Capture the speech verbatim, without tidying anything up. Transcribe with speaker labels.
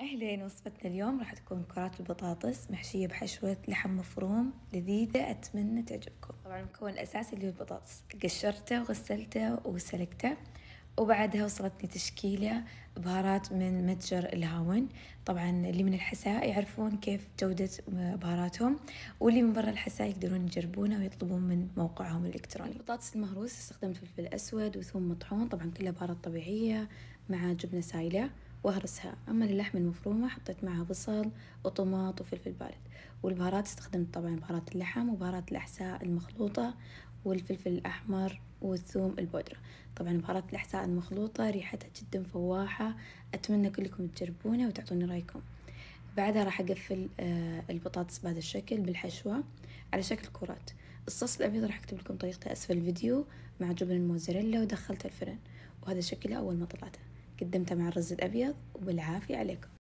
Speaker 1: أهلين، وصفتنا اليوم راح تكون كرات البطاطس محشية بحشوة لحم مفروم لذيذة، أتمنى تعجبكم. طبعا المكون الأساسي اللي هو البطاطس، قشرته وغسلته وسلقته، وبعدها وصلتني تشكيلة بهارات من متجر الهاون. طبعا اللي من الحساء يعرفون كيف جودة بهاراتهم، واللي من برا الحساء يقدرون يجربونه ويطلبون من موقعهم الإلكتروني. البطاطس المهروس استخدمت فلفل أسود وثوم مطحون، طبعا كلها بهارات طبيعية، مع جبنة سايلة وأهرسها. أما اللحم المفرومة حطيت معها بصل وطماط وفلفل بارد. والبهارات استخدمت طبعا بهارات اللحم وبهارات الأحساء المخلوطة والفلفل الأحمر والثوم البودرة. طبعا بهارات الأحساء المخلوطة ريحتها جدا فواحة، أتمنى كلكم تجربونه وتعطوني رأيكم. بعدها راح أقفل البطاطس بهذا الشكل بالحشوة على شكل كرات. الصوص الأبيض راح أكتب لكم طريقته أسفل الفيديو مع جبن الموزاريلا، ودخلته الفرن، وهذا شكله أول ما طلعته. قدمته مع الرز الأبيض، وبالعافية عليكم.